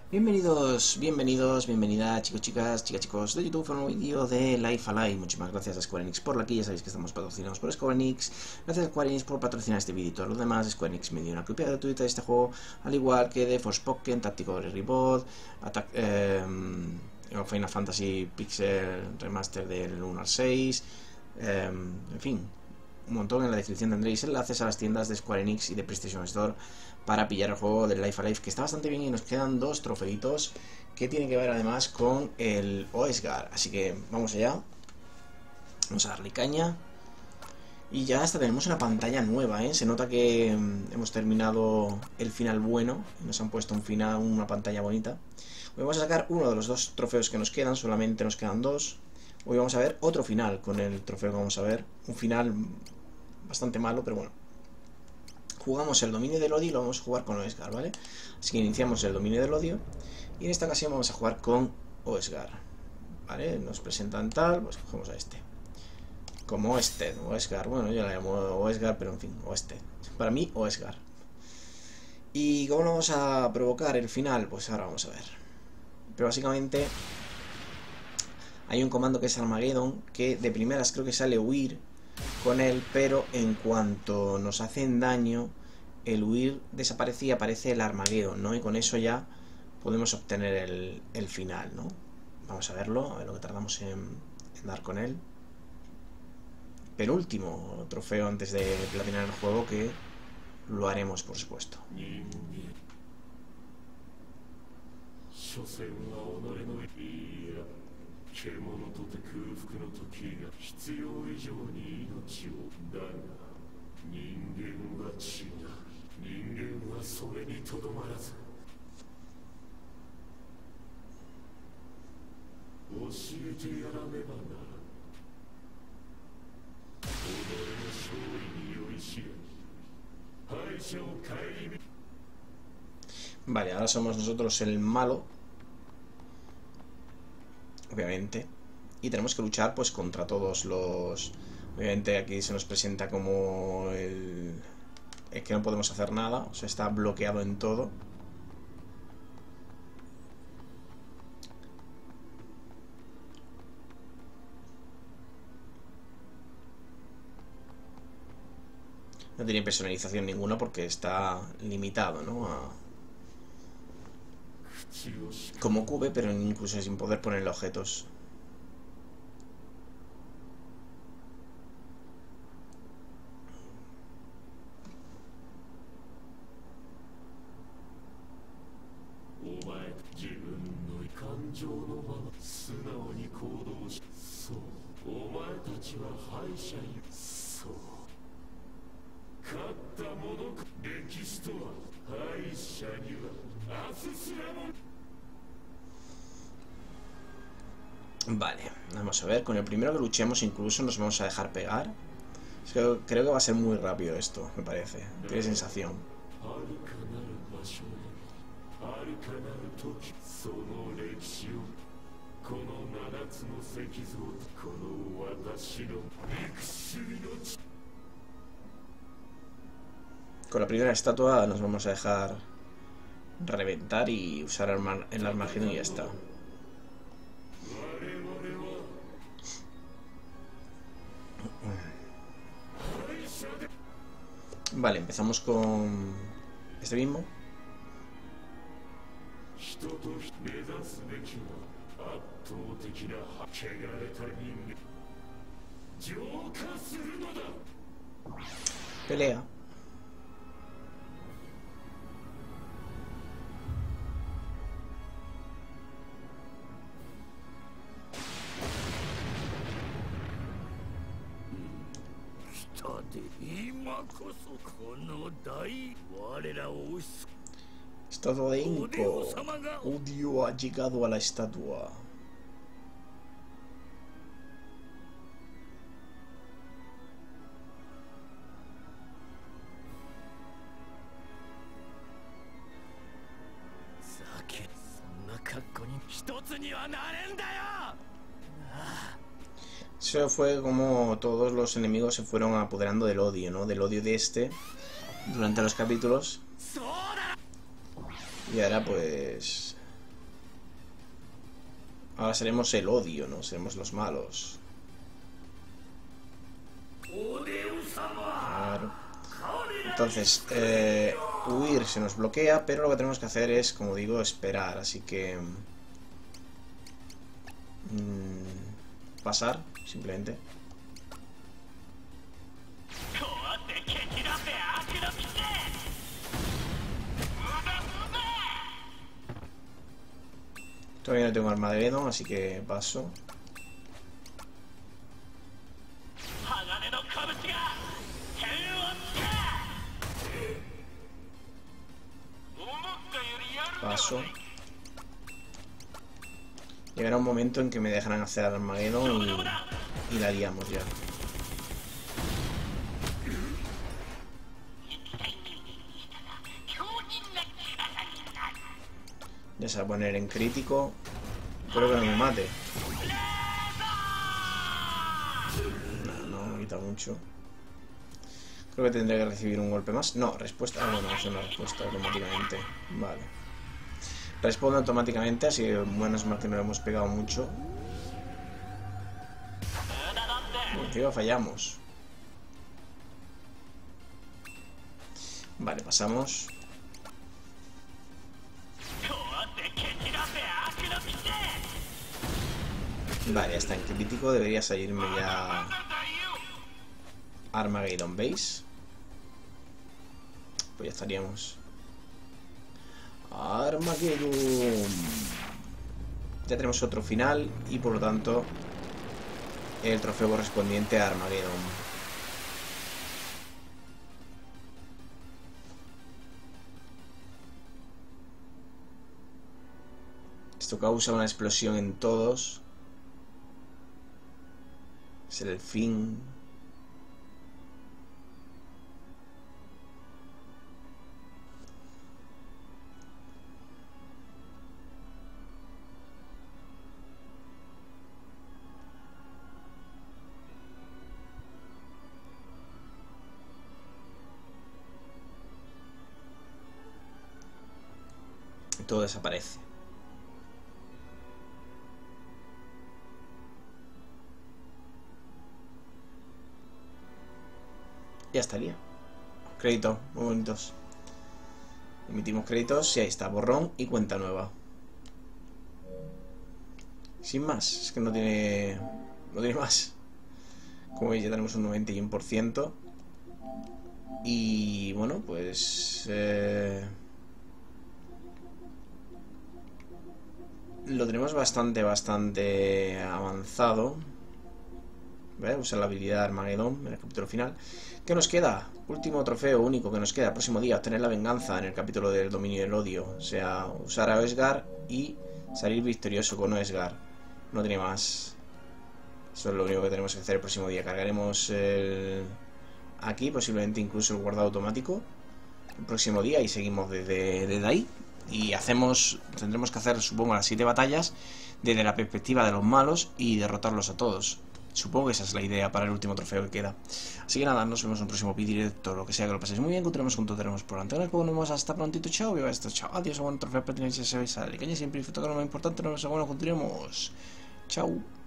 Bienvenidos, bienvenidas chicos, chicas de YouTube a un nuevo vídeo de Life Alive. Muchísimas gracias a Square Enix por la aquí, ya sabéis que estamos patrocinados por Square Enix. Gracias a Square Enix por patrocinar este vídeo y todo lo demás. Square Enix me dio una copia gratuita de este juego, al igual que de Forspoken, Tactical Reboot, Final Fantasy Pixel Remaster del 1 al 6, en fin, un montón. En la descripción tendréis enlaces a las tiendas de Square Enix y de PlayStation Store para pillar el juego del Life Alive, que está bastante bien, y nos quedan dos trofeitos que tienen que ver además con el Oesgar. Así que vamos allá, vamos a darle caña. Y ya hasta tenemos una pantalla nueva, se nota que hemos terminado el final bueno y nos han puesto un final, una pantalla bonita. Hoy vamos a sacar uno de los dos trofeos que nos quedan, solamente nos quedan dos. Hoy vamos a ver otro final con el trofeo que vamos a ver, un final bastante malo, pero bueno. Jugamos el dominio del odio y lo vamos a jugar con Oesgar, ¿vale? Así que iniciamos el dominio del odio y en esta ocasión vamos a jugar con Oesgar, ¿vale? Nos presentan tal, pues cogemos a este. Como Oesgar, bueno, yo la llamo Oesgar, pero en fin, Oested. Para mí, Oesgar. ¿Y cómo lo vamos a provocar el final? Pues ahora vamos a ver. Pero básicamente hay un comando que es Armageddon, que de primeras creo que sale huir con él, pero en cuanto nos hacen daño, el huir desaparece y aparece el Armageddon, ¿no? Y con eso ya podemos obtener el final, ¿no? Vamos a verlo, a ver lo que tardamos en dar con él. Penúltimo trofeo antes de platinar el juego, que lo haremos, por supuesto. Vale, ahora somos nosotros el malo, obviamente, y tenemos que luchar pues contra todos los... Obviamente aquí se nos presenta como el que no podemos hacer nada, o sea, está bloqueado en todo. No tiene personalización ninguna porque está limitado, ¿no? Como cube, pero incluso sin poder ponerle objetos. Vale, vamos a ver. Con el primero que luchemos incluso nos vamos a dejar pegar. Creo que va a ser muy rápido esto, me parece. Tiene sensación. Con la primera estatua nos vamos a dejar reventar y usar el Armageddon y ya está. Vale, empezamos con este mismo. Pelea. Estatua de Inco. Udio ha llegado a la estatua. Eso fue como todos los enemigos se fueron apoderando del odio, ¿no? Del odio de este durante los capítulos. Y ahora pues Ahora seremos el odio, ¿no? Seremos los malos. Claro. Entonces, huir se nos bloquea, pero lo que tenemos que hacer es, como digo, esperar. Así que... pasar, simplemente. Todavía no tengo Armageddon, así que paso. Paso. Llegará un momento en que me dejarán hacer Armageddon y la liamos ya. Ya se va a poner en crítico. Espero que no me mate. No me quita mucho. Creo que tendré que recibir un golpe más. No, respuesta. Ah, bueno, es una respuesta automáticamente. Vale. Responde automáticamente, así que menos mal que no lo hemos pegado mucho. Encima fallamos. Vale, pasamos. Vale, ya está en crítico. Debería salirme ya Armageddon Base. Pues ya estaríamos. Armageddon. Ya tenemos otro final y por lo tanto el trofeo correspondiente a Armageddon. Esto causa una explosión en todos. Es el fin. Todo desaparece. Ya estaría. Crédito, muy bonitos. Emitimos créditos y ahí está, borrón y cuenta nueva. Sin más, es que no tiene más. Como veis ya tenemos un 91%. Y bueno, pues lo tenemos bastante avanzado. ¿Vale? Usar la habilidad Armageddon en el capítulo final. ¿Qué nos queda? Último trofeo único que nos queda. El próximo día, obtener la venganza en el capítulo del dominio del odio. O sea, usar a Oesgar y salir victorioso con Oesgar. No tiene más. Eso es lo único que tenemos que hacer el próximo día. Cargaremos aquí, posiblemente incluso el guardado automático el próximo día y seguimos desde ahí. Y tendremos que hacer, supongo, las 7 batallas desde la perspectiva de los malos y derrotarlos a todos. Supongo que esa es la idea para el último trofeo que queda. Así que nada, nos vemos en un próximo vídeo directo, lo que sea, que lo paséis muy bien, continuemos juntos, tenemos por delante. Nos vemos hasta prontito, chao, viva esto, chao, adiós, a buen trofeo pertenencia a esa siempre disfruto que lo más importante, nos vemos, bueno, continuemos, chao.